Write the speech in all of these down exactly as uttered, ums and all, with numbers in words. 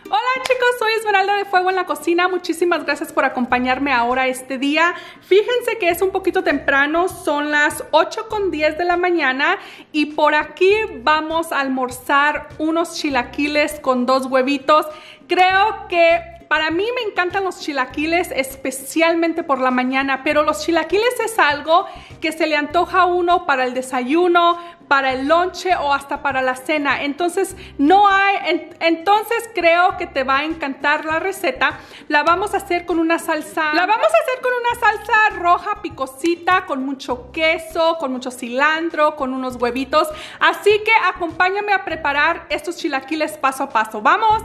Hola chicos, soy Esmeralda de Fuego en la Cocina. Muchísimas gracias por acompañarme ahora este día. Fíjense que es un poquito temprano, son las ocho con diez de la mañana y por aquí vamos a almorzar unos chilaquiles con dos huevitos. Creo que para mí me encantan los chilaquiles, especialmente por la mañana, pero los chilaquiles es algo que se le antoja a uno para el desayuno, para el lonche o hasta para la cena. Entonces no hay, en, entonces creo que te va a encantar la receta. La vamos a hacer con una salsa, la vamos a hacer con una salsa roja picosita, con mucho queso, con mucho cilantro, con unos huevitos. Así que acompáñame a preparar estos chilaquiles paso a paso. ¡Vamos!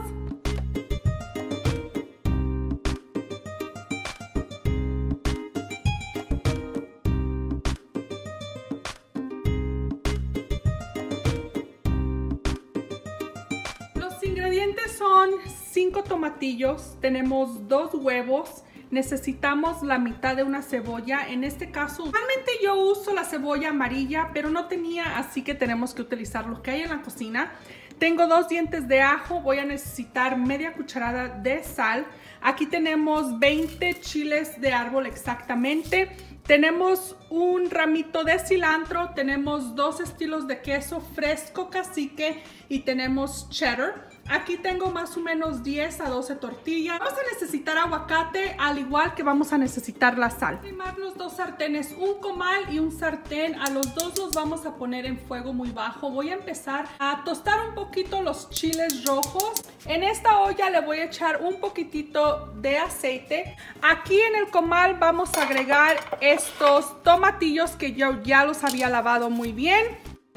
Los ingredientes son cinco tomatillos, tenemos dos huevos, necesitamos la mitad de una cebolla. En este caso, realmente yo uso la cebolla amarilla, pero no tenía, así que tenemos que utilizar lo que hay en la cocina. Tengo dos dientes de ajo, voy a necesitar media cucharada de sal. Aquí tenemos veinte chiles de árbol exactamente. Tenemos un ramito de cilantro, tenemos dos estilos de queso fresco cacique y tenemos cheddar. Aquí tengo más o menos diez a doce tortillas. Vamos a necesitar aguacate, al igual que vamos a necesitar la sal. Primar los dos sartenes, un comal y un sartén. A los dos los vamos a poner en fuego muy bajo. Voy a empezar a tostar un poquito los chiles rojos. En esta olla le voy a echar un poquitito de aceite. Aquí en el comal vamos a agregar estos tomatillos que yo ya los había lavado muy bien.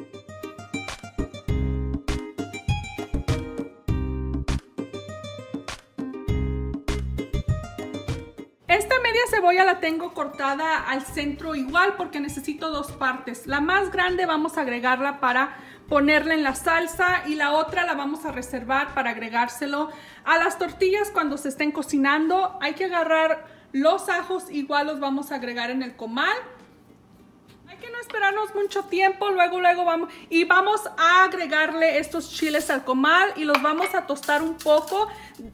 Esta media cebolla la tengo cortada al centro igual porque necesito dos partes. La más grande vamos a agregarla para ponerla en la salsa y la otra la vamos a reservar para agregárselo a las tortillas cuando se estén cocinando. Hay que agarrar los ajos, igual los vamos a agregar en el comal. Hay que no esperarnos mucho tiempo, luego luego vamos y vamos a agregarle estos chiles al comal y los vamos a tostar un poco.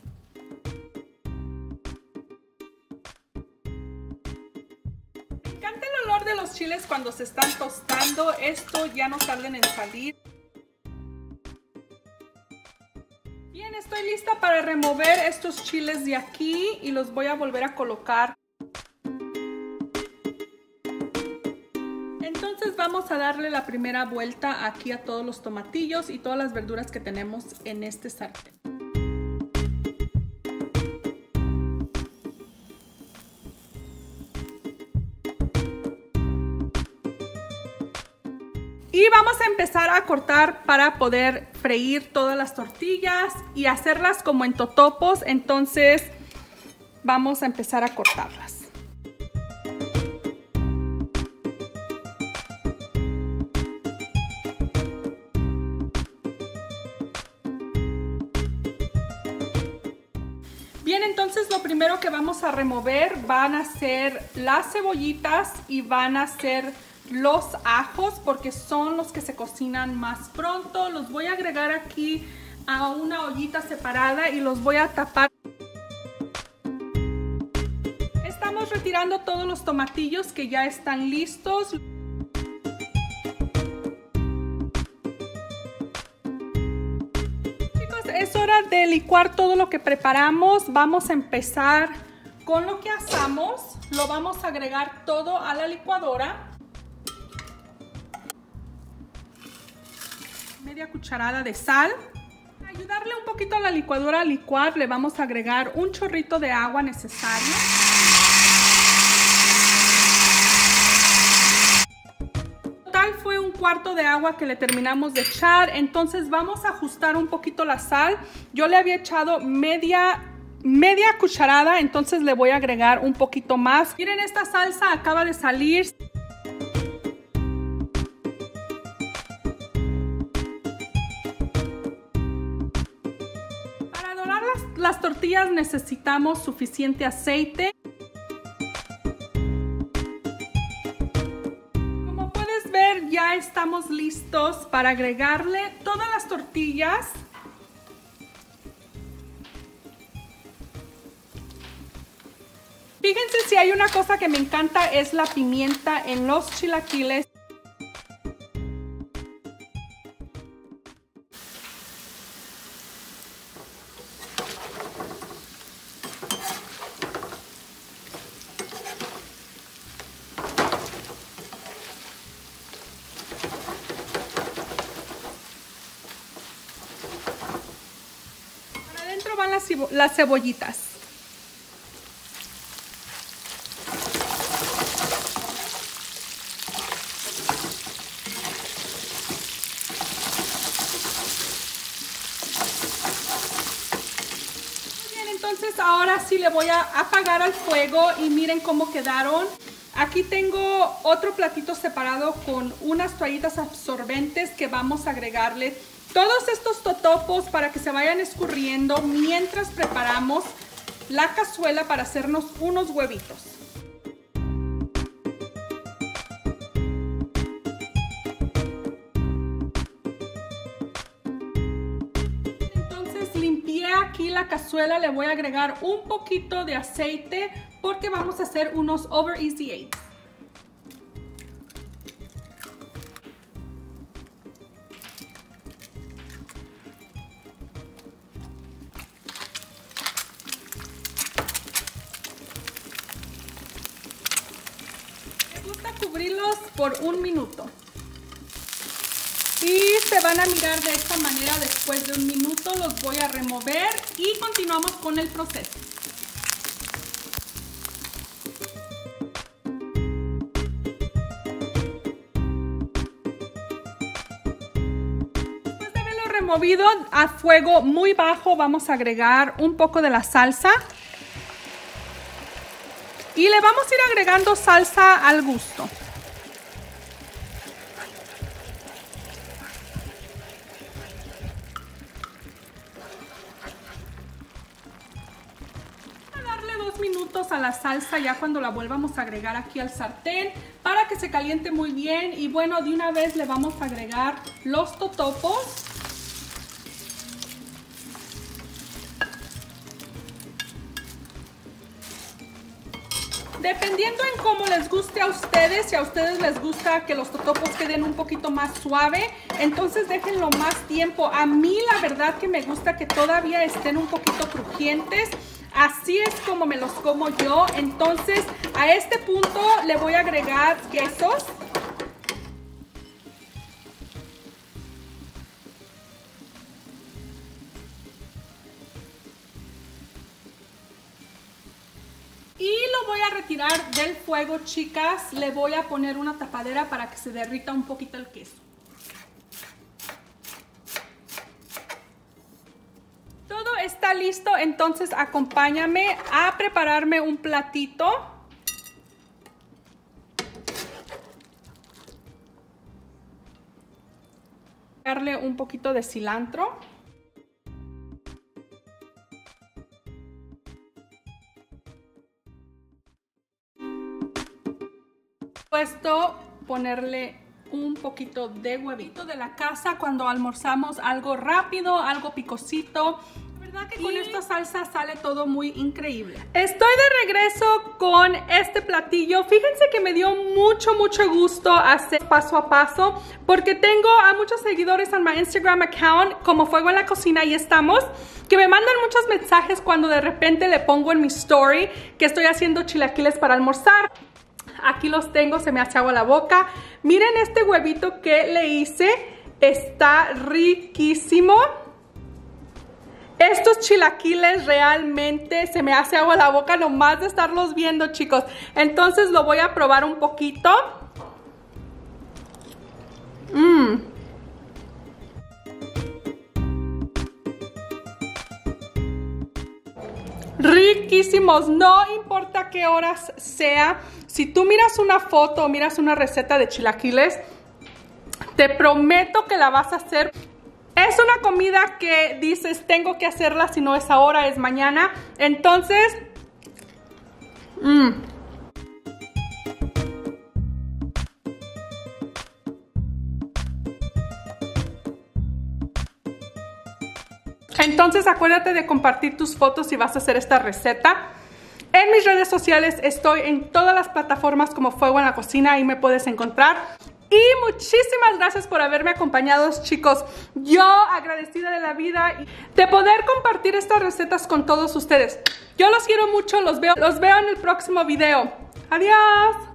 Me encanta el olor de los chiles cuando se están tostando. Esto ya no tarden en salir. Bien, estoy lista para remover estos chiles de aquí y los voy a volver a colocar. Entonces vamos a darle la primera vuelta aquí a todos los tomatillos y todas las verduras que tenemos en este sartén. Y vamos a empezar a cortar para poder freír todas las tortillas y hacerlas como en totopos. Entonces vamos a empezar a cortarlas. Bien, entonces lo primero que vamos a remover van a ser las cebollitas y van a ser los ajos porque son los que se cocinan más pronto. Los voy a agregar aquí a una ollita separada y los voy a tapar. Estamos retirando todos los tomatillos que ya están listos. Chicos, es hora de licuar todo lo que preparamos. Vamos a empezar con lo que asamos. Lo vamos a agregar todo a la licuadora. Media cucharada de sal. Para ayudarle un poquito a la licuadora a licuar, le vamos a agregar un chorrito de agua necesario. Total fue un cuarto de agua que le terminamos de echar. Entonces vamos a ajustar un poquito la sal. Yo le había echado media media cucharada, entonces le voy a agregar un poquito más. Miren, esta salsa acaba de salir. Las tortillas necesitamos suficiente aceite. Como puedes ver, ya estamos listos para agregarle todas las tortillas. Fíjense, si hay una cosa que me encanta es la pimienta en los chilaquiles. Para adentro van las, las cebollitas. Entonces ahora sí le voy a apagar al fuego y miren cómo quedaron. Aquí tengo otro platito separado con unas toallitas absorbentes que vamos a agregarle todos estos totopos para que se vayan escurriendo mientras preparamos la cazuela para hacernos unos huevitos. Limpié aquí la cazuela, le voy a agregar un poquito de aceite porque vamos a hacer unos over easy eggs. Me gusta cubrirlos por un minuto. Y se van a mirar de esta manera después de un minuto. Los voy a remover y continuamos con el proceso. Después de haberlo removido a fuego muy bajo, vamos a agregar un poco de la salsa. Y le vamos a ir agregando salsa al gusto. Minutos a la salsa ya cuando la vuelvamos a agregar aquí al sartén para que se caliente muy bien. Y bueno, de una vez le vamos a agregar los totopos. Dependiendo en cómo les guste a ustedes, si a ustedes les gusta que los totopos queden un poquito más suave, entonces déjenlo más tiempo. A mí la verdad que me gusta que todavía estén un poquito crujientes. Así es como me los como yo. Entonces a este punto le voy a agregar quesos. Y lo voy a retirar del fuego, chicas. Le voy a poner una tapadera para que se derrita un poquito el queso. Está listo, entonces acompáñame a prepararme un platito. Darle un poquito de cilantro. Puesto ponerle un poquito de huevito de la casa cuando almorzamos algo rápido, algo picosito. ¿Verdad que con esta salsa sale todo muy increíble? Estoy de regreso con este platillo. Fíjense que me dio mucho, mucho gusto hacer paso a paso porque tengo a muchos seguidores en mi Instagram account, como Fuego en la Cocina, y estamos, que me mandan muchos mensajes cuando de repente le pongo en mi story que estoy haciendo chilaquiles para almorzar. Aquí los tengo, se me hace agua la boca. Miren este huevito que le hice, está riquísimo. Estos chilaquiles realmente se me hace agua la boca nomás de estarlos viendo, chicos. Entonces lo voy a probar un poquito. Mmm. Riquísimos, no importa qué horas sea. Si tú miras una foto o miras una receta de chilaquiles, te prometo que la vas a hacer. Es una comida que dices, tengo que hacerla, si no es ahora, es mañana. Entonces, mmm. Entonces acuérdate de compartir tus fotos si vas a hacer esta receta. En mis redes sociales estoy en todas las plataformas como Fuego en la Cocina, ahí me puedes encontrar. Y muchísimas gracias por haberme acompañado, chicos. Yo agradecida de la vida de poder compartir estas recetas con todos ustedes. Yo los quiero mucho, los veo, los veo en el próximo video. Adiós.